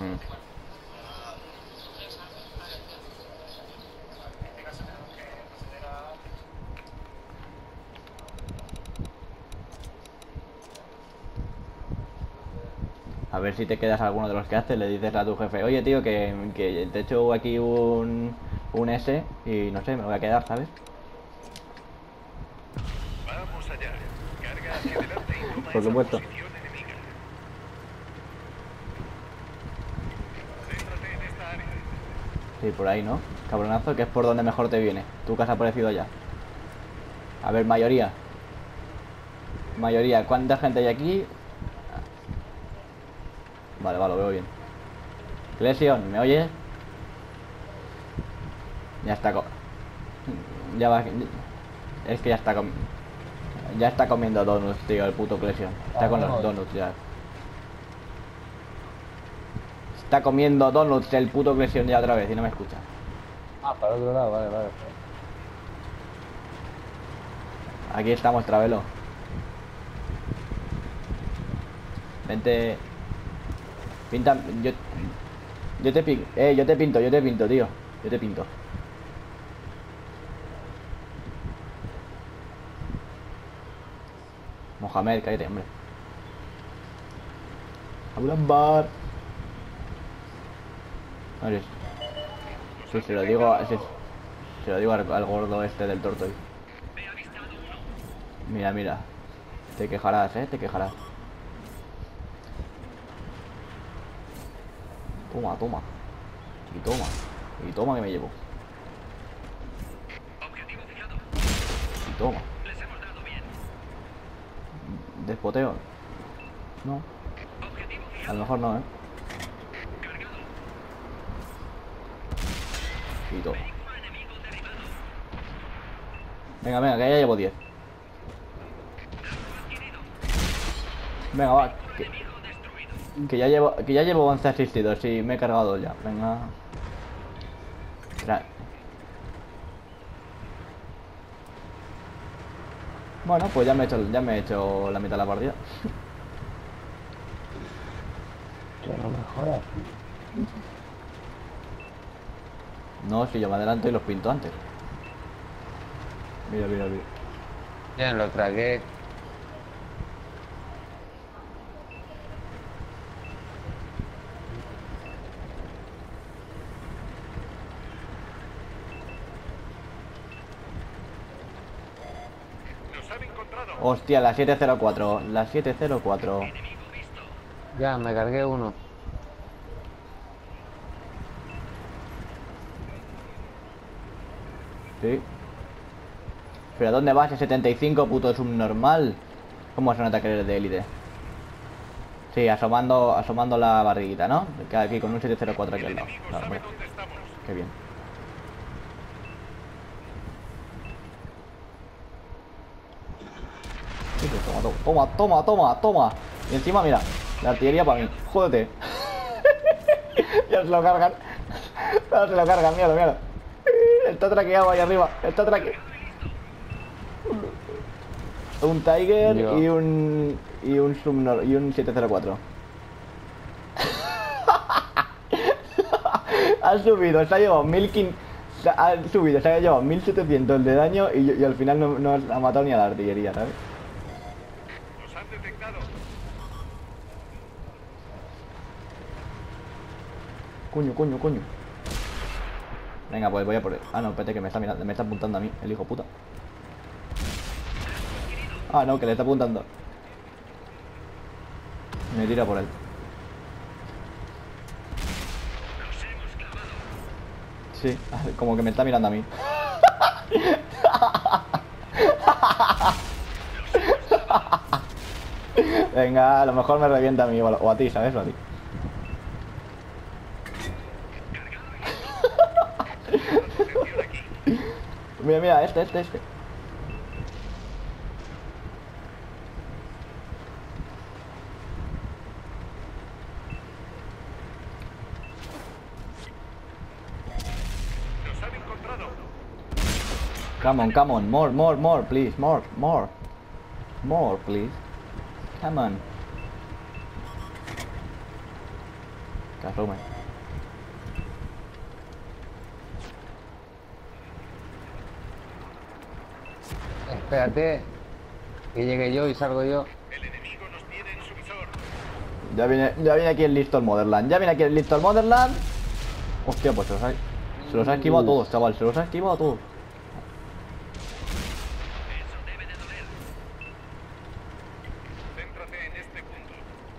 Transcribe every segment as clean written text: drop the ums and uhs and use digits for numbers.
Mm. A ver si te quedas alguno de los que haces, le dices a tu jefe, oye tío, que te echo aquí un S y no sé, me voy a quedar, ¿sabes? Vamos allá. Carga hacia adelante y toma Por esa supuesto. posición enemiga. Céntrate en esta área. Sí, por ahí, ¿no? Cabronazo, que es por donde mejor te viene. Tú que has aparecido ya. A ver, mayoría. Mayoría, ¿cuánta gente hay aquí? Vale, vale, lo veo bien. Clesion, ¿me oyes? Ya está. Ya va. Es que ya está ya está comiendo donuts, tío, el puto Clesion. Está con los donuts ya. Está comiendo donuts el puto Clesion ya otra vez y no me escucha. Ah, para el otro lado, vale, vale. Aquí estamos, Travelo. Vente. Pinta. Yo te pinto, tío. Yo te pinto. Mohamed, cállate, hombre. Bar. Oye, sí, se lo digo, se lo digo al gordo este del Tortoy. Mira, mira. Te quejarás, te quejarás. Toma, toma. Y toma. Y toma que me llevo. Y toma. Despoteo. No. A lo mejor no, Y toma. Venga, venga, que ya llevo 10. Venga, va. Que ya llevo 11 asistidos y me he cargado ya. Venga. Bueno, pues ya me he hecho la mitad de la partida. Que no me jodas. No, si yo me adelanto y los pinto antes. Mira, mira, mira. Bien, lo tragué. Nos han encontrado. Hostia, la 704. La 704. Ya, me cargué uno. Sí. ¿Pero a dónde vas? 75, puto subnormal. ¿Cómo se nota que eres de élite? Sí, asomando la barriguita, ¿no? Que aquí con un 704 aquí El al lado. enemigo Claro, sabe hombre. dónde estamos. Qué bien. Sí, pues toma, toma, toma, toma, toma. Y encima, mira, la artillería para mí. Jódete. Ya se lo cargan. Ya se lo cargan, mierda, mierda. Está traqueado ahí arriba. Está traqueado. Un Tiger Yo. y un 704. Ha subido, se ha llevado 1500. Ha subido, se ha llevado 1700 de daño y al final no ha matado ni a la artillería, ¿sabes? Nos han detectado. Coño, coño, coño. Venga, pues voy a por él. Ah, no, espérate que me está mirando, me está apuntando a mí, el hijo puta. Ah, no, que le está apuntando. Me tira por él. Sí, como que me está mirando a mí. Venga, a lo mejor me revienta a mí o a ti, ¿sabes? O a ti. Mira, mira, este. Nos han encontrado. Come on, more, please, more, please. Come on. Que asume. Espérate. Que llegue yo y salgo yo. El enemigo nos tiene en su visor. Ya viene aquí el listo el Motherland. Ya viene aquí el listo el Motherland. Hostia, pues se los ha esquivado a todos, chaval. Se los ha esquivado a todos. Eso debe de doler. Céntrate en este punto.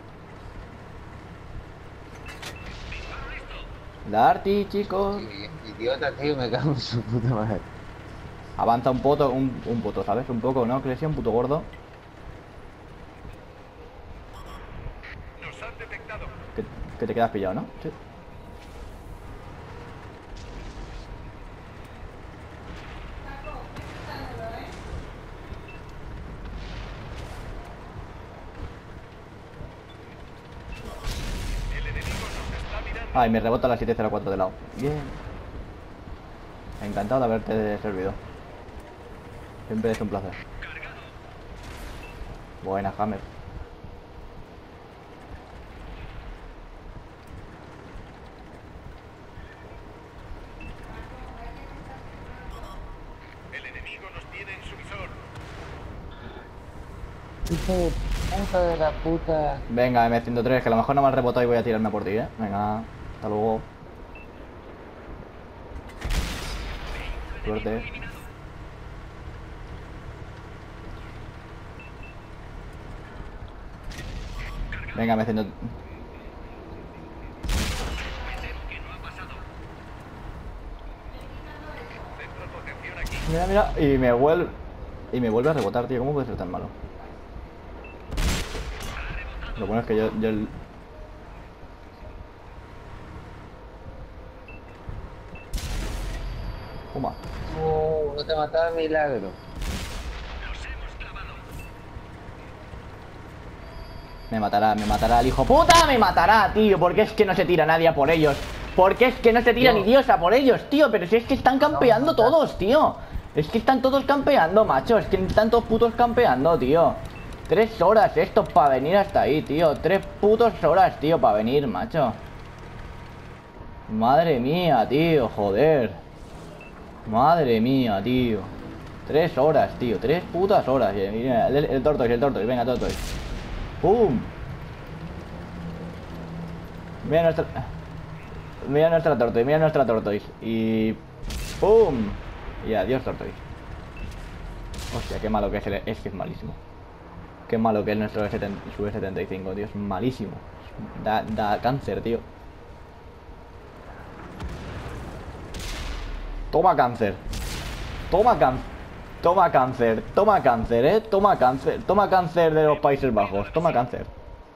Disparo listo. Darty, chicos. Idiota, tío, me cago en su puta madre. Avanza un puto, un puto, ¿sabes? Un poco, ¿no? Clesia, un puto gordo. Nos han detectado. Que te quedas pillado, ¿no? Sí. El enemigo nos está mirando. Ay, me rebota la 704 de lado. Bien. Encantado de haberte servido. Siempre es un placer. Buena, Hammer. El enemigo nos tiene en su visor. Hijo de puta de la puta. Venga, M103, que a lo mejor no me has rebotado y voy a tirarme por ti, ¿eh? Venga, hasta luego. Suerte. Venga, me haciendo. Centra tu atención aquí. Mira, mira. Y me vuelve. Y me vuelve a rebotar, tío. ¿Cómo puede ser tan malo? Lo bueno es que yo Toma. No te mataba el milagro. Me matará el hijo puta, me matará, tío. Porque es que no se tira nadie a por ellos. Porque es que no se tira ni Dios a por ellos, tío. Pero si es que están campeando todos, tío. Es que están todos campeando, macho. Es que están todos putos campeando, tío. 3 horas estos para venir hasta ahí, tío. 3 putos horas, tío, para venir, macho. Madre mía, tío, joder. Madre mía, tío. 3 horas, tío. 3 putas horas. Mira, el Tortoise. Venga, Tortoise. ¡Pum! Mira nuestra Tortoise. Y... ¡pum! Y adiós, Tortoise. Hostia, qué malo que es es que es malísimo. Qué malo que es nuestro su E75, tío. Es malísimo. Da cáncer, tío. Toma cáncer. Toma cáncer. Toma cáncer, toma cáncer, toma cáncer de los Países Bajos, toma cáncer.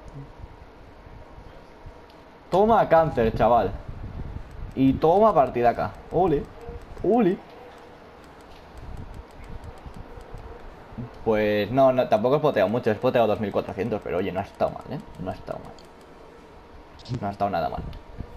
Toma cáncer, chaval. Y toma partidaca. Ole, ole. Pues no, tampoco he poteado mucho, he poteado 2400, pero oye, no ha estado mal, ¿eh? No ha estado mal. No ha estado nada mal.